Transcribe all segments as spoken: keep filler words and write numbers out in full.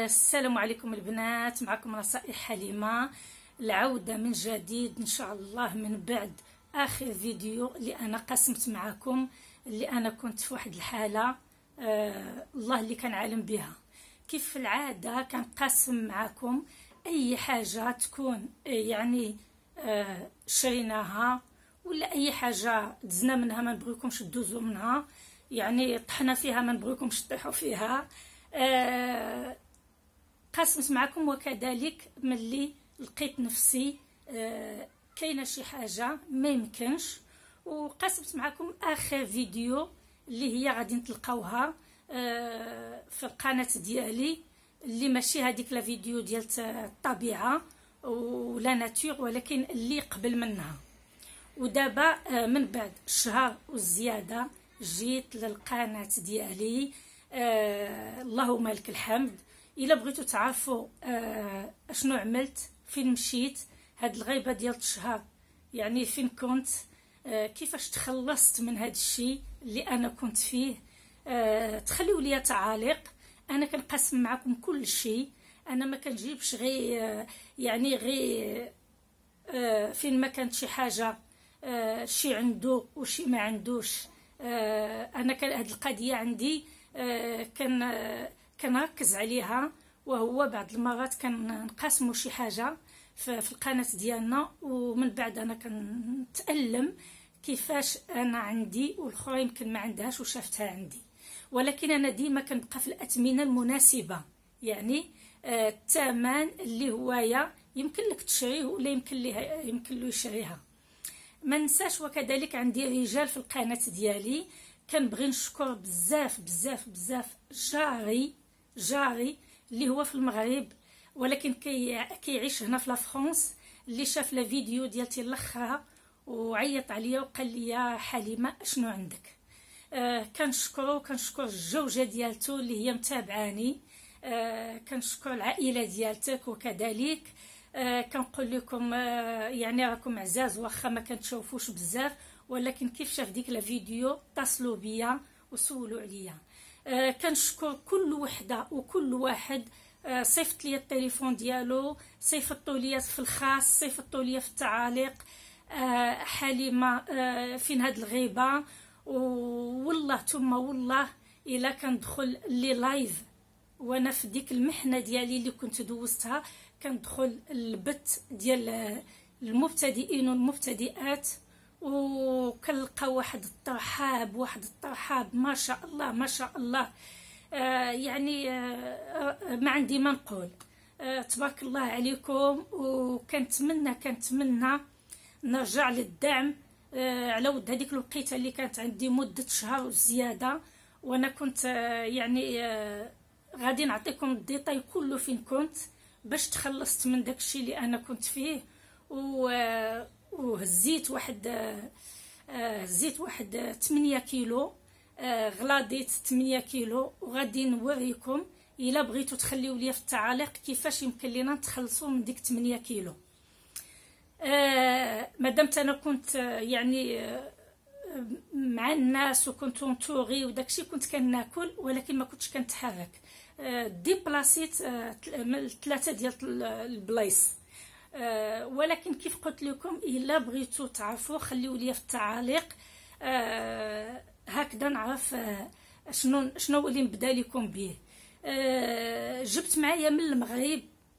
السلام عليكم البنات، معكم نصائح حليمة. العودة من جديد إن شاء الله من بعد آخر فيديو اللي أنا قسمت معكم، اللي أنا كنت في واحد الحالة آه الله اللي كان عالم بها. كيف في العادة كان قاسم معكم أي حاجة تكون يعني آه شريناها ولا أي حاجة دزنا منها ما نبغيكمش تدوزوا منها، يعني طحنا فيها ما نبغيكمش تطيحوا فيها. آه قاسمت معكم، وكذلك ملي لقيت نفسي آه كاينه شي حاجه ما يمكنش، وقاسمت معكم اخر فيديو اللي هي غادي تلقاوها آه في القناه ديالي، اللي ماشي هذيك لا فيديو ديال الطبيعه ولا ناتور، ولكن اللي قبل منها. ودابا آه من بعد شهر والزياده جيت للقناه ديالي. آه اللهم لك الحمد. الا بغيتوا تعرفوا آه اشنو عملت، فين مشيت هاد الغيبه ديال الشهر، يعني فين كنت، آه كيفاش تخلصت من هاد الشيء اللي انا كنت فيه، آه تخليوا لي تعاليق. انا كنقسم معكم كل شيء، انا ما كنجيبش غير آه يعني غير آه فين ما كانت شي حاجه آه شي عنده وشي ما عندوش. آه انا كان هاد القضيه عندي آه كان آه كنركز عليها، وهو بعض المرات كنقاسموا شي حاجه في القناه ديالنا، ومن بعد انا كنتالم كيفاش انا عندي والاخرى يمكن ما عندهاش وشافتها عندي. ولكن انا ديما كنبقى في الاثمنه المناسبه، يعني آه الثمن اللي هوايا يمكن لك تشريه ولا يمكن ليه يمكن له يشريها. ما ننساش وكذلك عندي رجال في القناه ديالي. كنبغي نشكر بزاف بزاف بزاف جاري جاري اللي هو في المغرب ولكن كي كيعيش هنا في فرنسا، اللي شاف لا فيديو ديالتي الاخرى وعيط عليا وقال لي يا حليمه اشنو عندك. آه كنشكرو كنشكر الزوجه ديالته اللي هي متابعاني. آه كنشكر العائله ديالتك، وكذلك آه كنقول لكم آه يعني راكم عزاز، واخا ما كنتشوفوش بزاف، ولكن كيف شاف ديك لا فيديو اتصلوا بيا وسولوا عليا. آه كنشكر كل وحده وكل واحد آه صيفط لي التليفون ديالو، صيفطوا لي في الخاص، صيفطوا لي في التعاليق آه حليمه آه فين هاد الغيبه. والله ثم والله الا كندخل لي لايف وانا في ديك المحنه ديالي اللي كنت دوزتها، كندخل البث ديال المبتدئين والمبتدئات، وكنلقى واحد الترحاب واحد الترحاب ما شاء الله ما شاء الله. آه يعني آه ما عندي ما نقول. آه تبارك الله عليكم. وكنتمنى كنتمنى نرجع للدعم آه على ود هذيك الوقيته اللي كانت عندي مده شهر وزياده، وانا كنت آه يعني آه غادي نعطيكم الديتاي كله فين كنت باش تخلصت من داكشي اللي انا كنت فيه. و آه وهزيت واحد هزيت واحد ثمانية كيلو، غلاضيت ثمانية كيلو، وغادي نوريكم الا بغيتوا تخليوا لي في التعاليق كيفاش يمكن لينا نتخلصوا من ديك ثمانية كيلو. آه مادام انا كنت يعني مع الناس وكنت انطوري وداكشي، كنت كناكل ولكن ما كنتش كنتحرك. آه ديبلاسيت آه ثلاثه ديال البلايص. أه ولكن كيف قلت لكم الا بغيتوا تعرفوا خليوا لي في التعاليق أه هكذا نعرف أه شنو شنو اللي نبدا لكم به. أه جبت معايا من المغرب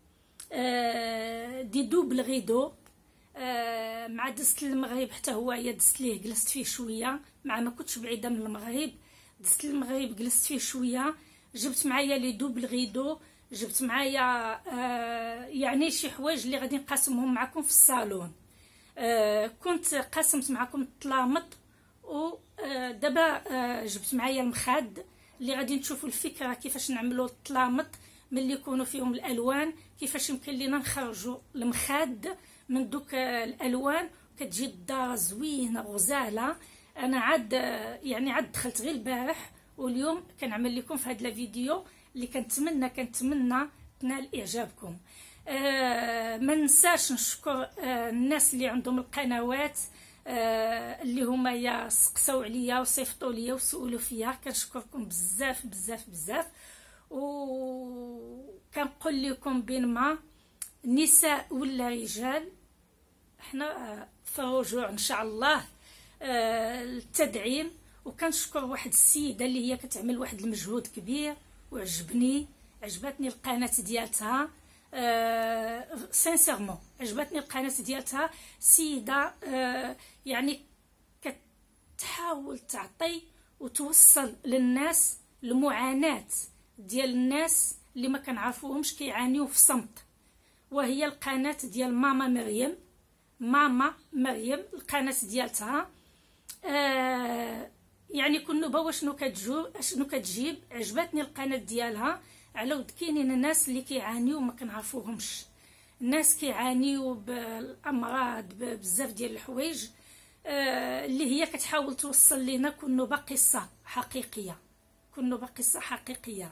أه دي دوبل غيدو، أه مع دزت المغرب حتى هو هي دزت ليه جلست فيه شويه، مع ما كنتش بعيده من المغرب دزت المغرب جلست فيه شويه. جبت معايا لي دوبل غيدو، جبت معايا آه يعني شي حوايج اللي غادي نقاسمهم معكم في الصالون. آه كنت قاسمت معكم الطلامط، ودابا آه جبت معايا المخاد اللي غادي نشوفوا الفكره كيفاش نعملوا الطلامط ملي يكونوا فيهم الالوان، كيفاش يمكن لينا نخرجوا المخاد من دوك آه الالوان، كتجي الدار زوينه غزاله. انا عاد آه يعني عاد دخلت غير البارح، واليوم كنعمل لكم في هذا الفيديو اللي كنتمنى كنتمنى تنال اعجابكم. آه ما ننساش نشكر آه الناس اللي عندهم القنوات آه اللي هما يا سقسوا عليا وصيفطوا ليا وسولوا فيا، كنشكركم بزاف بزاف بزاف. و كنقول لكم بين ما نساء ولا رجال، احنا في الرجوع ان شاء الله التدعيم. وكنشكر واحد السيده اللي هي كتعمل واحد المجهود كبير وعجبني، عجبتني القناه ديالتها أه سانسيرمون، عجبتني القناه ديالتها. سيده أه يعني كتحاول تعطي وتوصل للناس المعاناه ديال الناس اللي ما كنعرفوهمش كيعانيو في صمت، وهي القناه ديال ماما مريم. ماما مريم القناه ديالتها آه يعني كنوبه واشنو كتجو اشنو كتجيب. عجبتني القناه ديالها على ود كاينين الناس اللي كيعانيو ما كنعرفوهمش، الناس كيعانيو بالامراض بزاف ديال الحوايج آه اللي هي كتحاول توصل لنا كنوبه قصه حقيقيه، كنوبه قصه حقيقيه.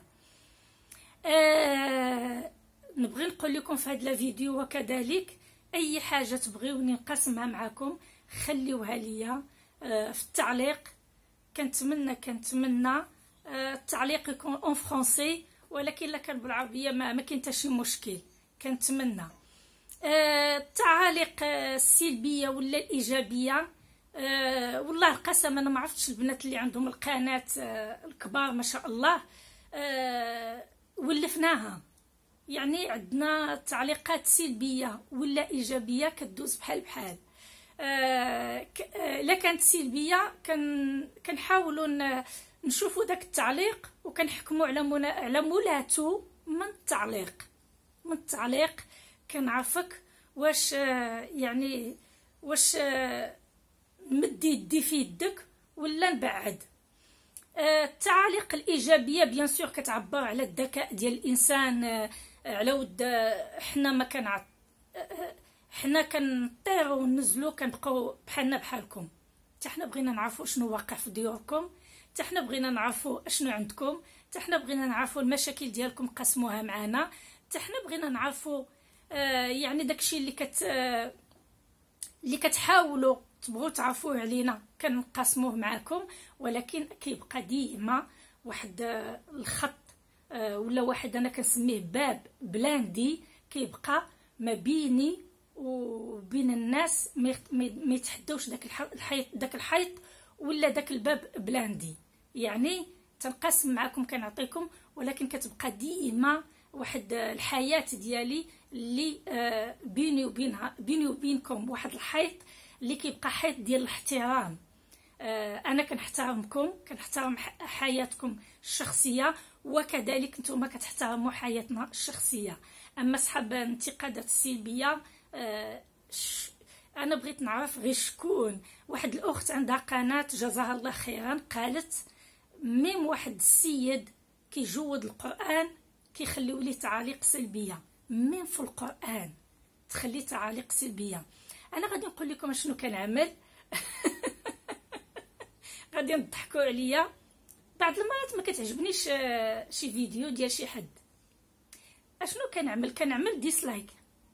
آه نبغي نقول لكم في هذا الفيديو وكذلك اي حاجه تبغيوني نقسمها معكم خليوها ليا آه في التعليق. كنتمنى كنتمنى آه التعليق يكون اون فرونسي، ولكن الا كان بالعربيه ما, ما كاين حتى شي مشكل. كنتمنى آه التعاليق آه السلبيه ولا الايجابيه آه والله القسم انا ما عرفتش البنات اللي عندهم القناه آه الكبار ما شاء الله آه ولفناها. يعني عندنا تعليقات سلبيه ولا ايجابيه كدوز بحال بحال. آه لا كانت سلبيه كان كنحاولوا نشوفوا داك التعليق وكنحكموا على منا على مولاته من التعليق من التعليق كنعرفك واش آه يعني واش آه نمد يدي في يدك ولا نبعد. آه التعاليق الايجابيه بيان سور كتعبر على الذكاء ديال الانسان، آه على ود آه حنا ما كنعط آه حنا كنطيروا وننزلوا كنبقاو بحالنا بحالكم. حتى حنا بغينا نعرفوا شنو واقع في ديوركم، حتى حنا بغينا نعرفوا اشنو عندكم، حتى حنا بغينا نعرفوا المشاكل ديالكم قسموها معنا، حتى حنا بغينا نعرفوا آه يعني داكشي اللي كت آه اللي كتحاولوا تبغوا تعرفوه علينا كنقاسموه معكم. ولكن كيبقى ديما واحد آه الخط آه ولا واحد انا كنسميه باب بلاندي كيبقى ما بيني وبين الناس ما يتحداوش داك الحيط داك الحيط ولا داك الباب بلاندي. يعني تنقسم معكم كنعطيكم، ولكن كتبقى ديما واحد الحياه ديالي اللي بيني وبينها بيني وبينكم واحد الحيط اللي كيبقى حيط ديال الاحترام. انا كنحترمكم، كنحترم حياتكم الشخصيه، وكذلك نتوما كتحترموا حياتنا الشخصيه. اما صحاب الانتقادات السلبيه آه انا بغيت نعرف غير شكون. واحد الاخت عندها قناه جزاها الله خيرا قالت ميم واحد السيد كيجود القران كيخليو ليه تعاليق سلبيه، ميم في القران تخلي تعاليق سلبيه. انا غادي نقول لكم شنو كنعمل غادي نضحكوا عليا بعض المرات ما كتعجبنيش شي فيديو ديال شي حد. اشنو كنعمل؟ كنعمل ديسلايك،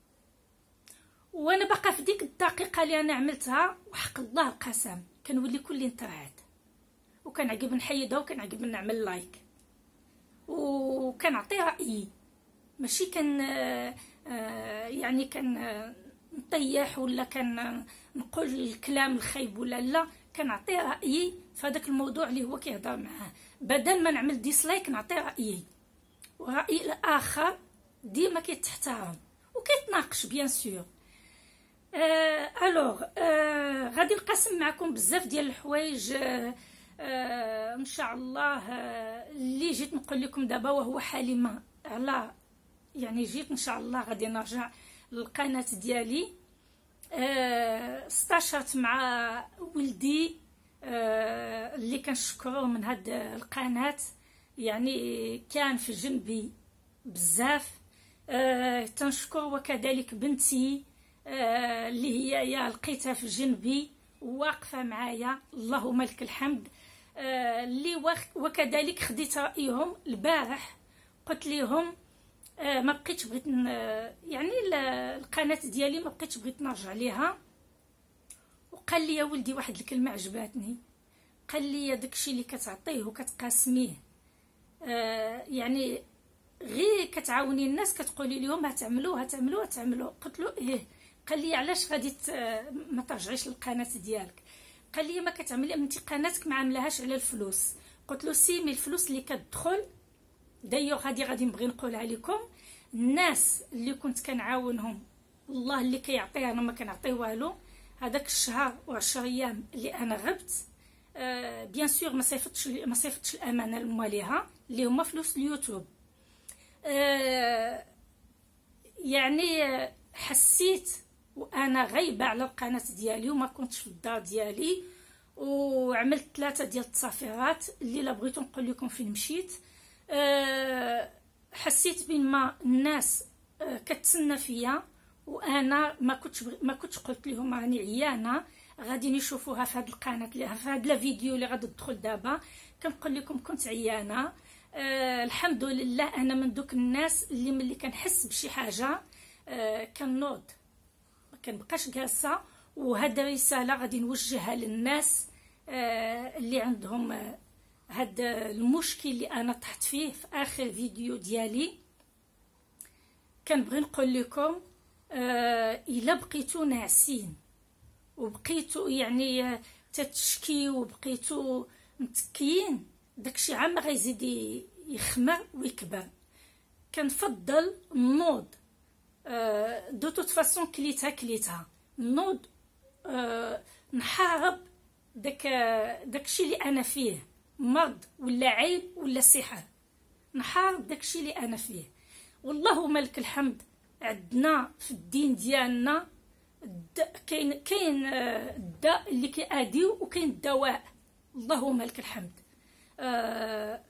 وانا باقا في ديك الدقيقه اللي انا عملتها وحق الله القسم كنولي كلي نترعد، وكنعجب نحيدها وكنعجب نعمل لايك وكنعطي رايي. ماشي كان يعني كان نطيح ولا كان نقول الكلام الخايب ولا لا، كنعطي رايي في هذاك الموضوع اللي هو كيهضر معاه، بدل ما نعمل ديسلايك نعطي رايي. وراي الاخر ديما كيتحترم وكيتناقش بيان سور. آه الوغ آه غادي نقسم معكم بزاف ديال الحوايج آه آه ان شاء الله آه اللي جيت نقول لكم دابا وهو حليمه على يعني جيت ان شاء الله غادي نرجع للقناه ديالي. آه استشرت مع ولدي آه اللي كنشكروه من هاد القناه، يعني كان في جنبي بزاف. آه تنشكر وكذلك بنتي آه اللي هي يا لقيتها في جنبي واقفه معايا اللهم لك الحمد. آه اللي وكذلك خديت رايهم البارح، قلت لهم آه ما بقيتش بغيت يعني القناه ديالي ما بقيتش بغيت نرجع ليها. وقال لي يا ولدي واحد الكلمه عجباتني، قال لي داكشي اللي كتعطيه وكتقاسميه آه يعني غير كتعاوني الناس كتقولي لهم هتعملوا هتعملوا هتعملوا. قلت له ايه. قال لي علاش غادي ما ترجعيش للقناه ديالك؟ قال لي ما كتعملي انت قناتك ما عاملاهاش على الفلوس. قلت له سيمي الفلوس اللي كتدخل دايو غادي غادي نبغي نقولها لكم، الناس اللي كنت كنعاونهم الله اللي كيعطي انا ما كنعطي والو. هذاك الشهر وعشر ايام اللي انا غبت آه بيان سور ما صيفطتش ما صيفطتش الامانه لمواليها اللي هما فلوس اليوتيوب. آه يعني حسيت وانا غايبه على القناه ديالي وما كنتش في الدار ديالي، وعملت ثلاثه ديال التصافيرات اللي لا بغيتو نقول لكم فين مشيت. أه حسيت بين ما الناس أه كتسنى فيا، وانا ما كنتش ما كنتش قلت لهم راني عيانه غادي نشوفوها في هذه القناه في هذا الفيديو اللي غادي تدخل دابا. كنقول لكم كنت عيانه. أه الحمد لله انا من دوك الناس اللي ملي كنحس بشي حاجه أه كنوض ما كنبقاش جالسه. وهذا رساله غادي نوجهها للناس أه اللي عندهم أه هذا المشكل اللي انا طحت فيه في اخر فيديو ديالي. كنبغي نقول لكم آه الا بقيتو ناعسين وبقيتو يعني تتشكي وبقيتو متكيين داكشي عام غيزيد يخمر ويكبر. كنفضل نوض آه دو توت فاسون كليتها كليتها نوض آه نحارب داك داكشي اللي انا فيه، مرض ولا عيب ولا سحر، نحارب داكشي اللي انا فيه. والله ملك الحمد عندنا في الدين ديالنا كاين كاين الداء اللي كيأديو وكاين الدواء. اللهم لك الحمد. آه